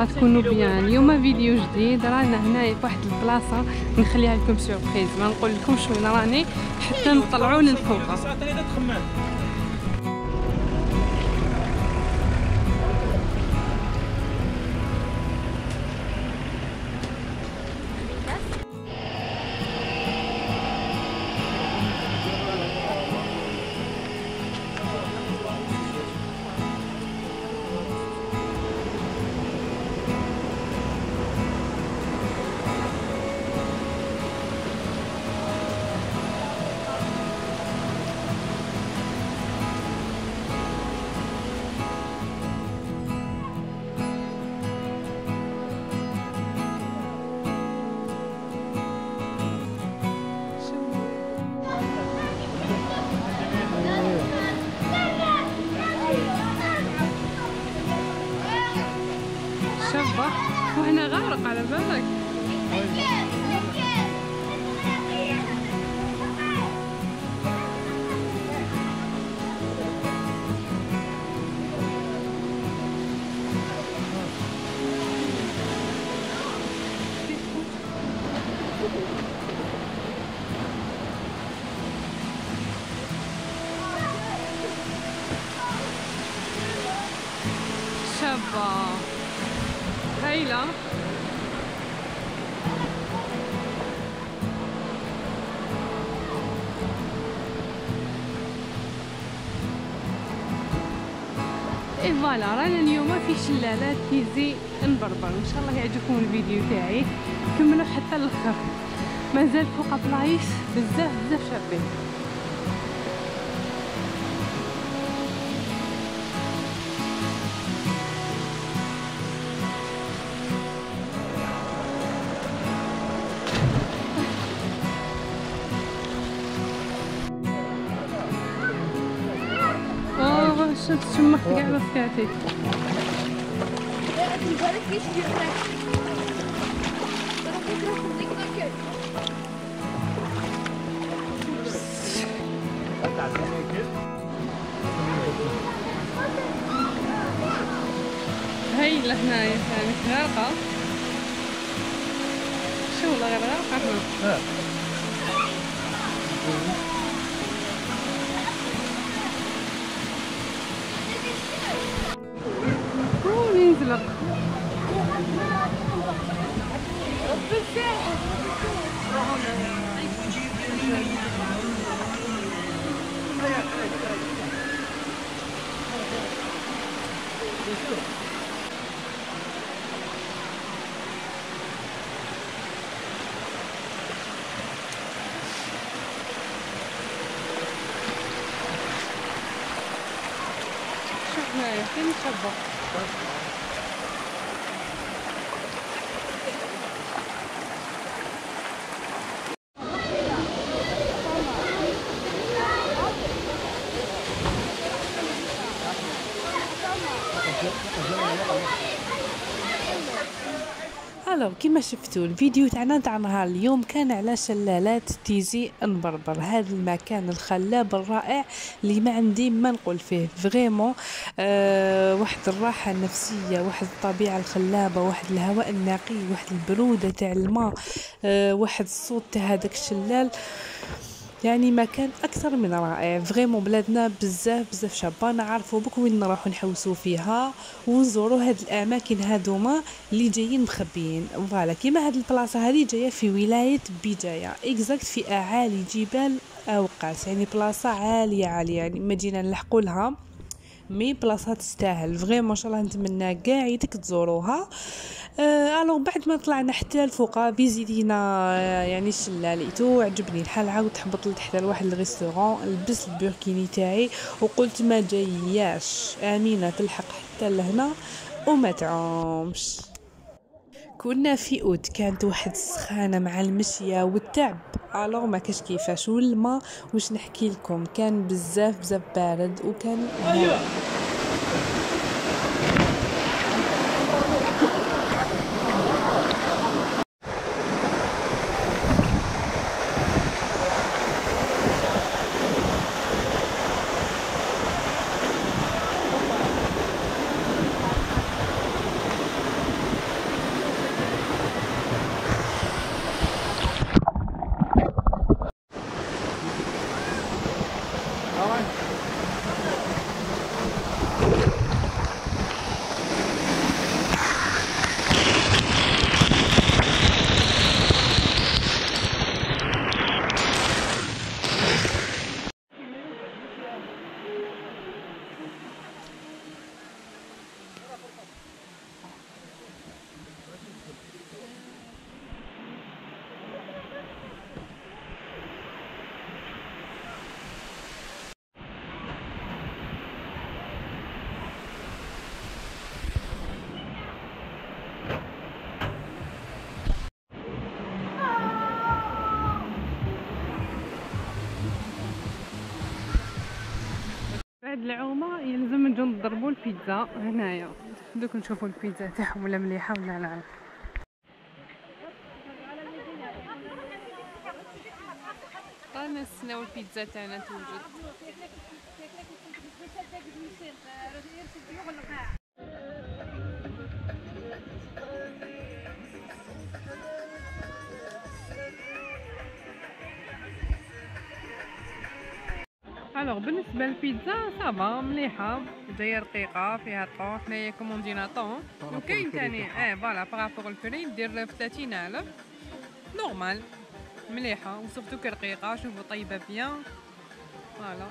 الله تكونوا بيان. اليوم فيديو جديد، رانا هنايا في واحد البلاصه نخليها لكم سوربريز، ما نقول لكمش وين راني حتى نطلعوا للفوق. شابة وهنا غارق على بالك. شابة هايلة. اي فوالا، رانا اليوم في شلالات تيزي نبربر. ان شاء الله يعجبكم الفيديو تاعي، كملوا حتى الاخر. مازال فوق بلايص بزاف بزاف شابين. شفت شمخت كاع بسكاتي. هاي اللي هنايا كانت غارقة. شو والله غير غارقة احنا. ينزلق شوف هنايا فين شابة. الو كيما شفتوا الفيديو تاعنا تاع نهار اليوم كان على شلالات تيزي نبربر. هذا المكان الخلاب الرائع اللي ما عندي ما نقول فيه فريمون. واحد الراحه النفسيه، واحد الطبيعه الخلابه، واحد الهواء النقي، واحد البروده تاع الماء، واحد الصوت تاع هذاك الشلال. يعني مكان اكثر من رائع فريمون. بلادنا بزاف بزاف شابه، نعرفوا بك وين نروحوا نحوسوا فيها ونزوروا هاد الاماكن هادوما اللي جايين مخبيين. فوالا كيما هاد البلاصه هذه جايه في ولايه بجايه اكزاكت في اعالي جبال اوقاس، يعني بلاصه عاليه عاليه، يعني ما جينا نلحقوا لها مي بلاصه تستاهل فريمون. ان شاء الله نتمنى كاع يدك تزوروها. الوغ بعد ما طلعنا حتى الفوق فيزيتينا يعني الشلاليتو، عجبني الحال. عاود حبط لتحت لواحد الريستورون، لبست البوركيني تاعي وقلت ما جاياش امينه تلحق حتى لهنا وما تعومش. كنا في اوت، كانت واحد السخانه مع المشيه والتعب، الوغ ما كاش كيفاش. والماء واش نحكي لكم، كان بزاف بزاف بارد وكان العومه يلزم نجو نضربوا البيتزا هنايا. دوك نشوفوا البيتزا تاعهم ولا مليحه ولا لا. رانا نستناو البيتزا تاعنا توجد. الوغ بالنسبه للبيتزا صافا مليحه، جايه رقيقه فيها طون، حنايا كوموندينا طون. وكاين ثاني فوالا بارابور البري دير في 30,000 نورمال مليحه، وسورتو كي رقيقه شوفوا طيبه بيان فوالا.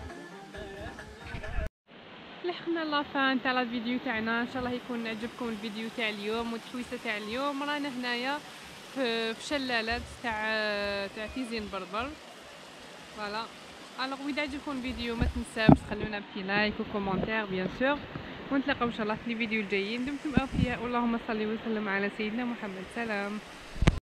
لحقنا لافان تاع الفيديو تاعنا، ان شاء الله يكون عجبكم الفيديو تاع اليوم والتحويسه تاع اليوم. رانا هنايا في شلالات تاع تيزين بربر فوالا. الوغ اذا عجبكم الفيديو ما تنساوش تخلونا بكي لايك وكومونتير بيان سور، ونتلاقاو ان شاء الله في الفيديو الجايين. دمتم اوفياء، اللهم صل وسلم على سيدنا محمد. سلام.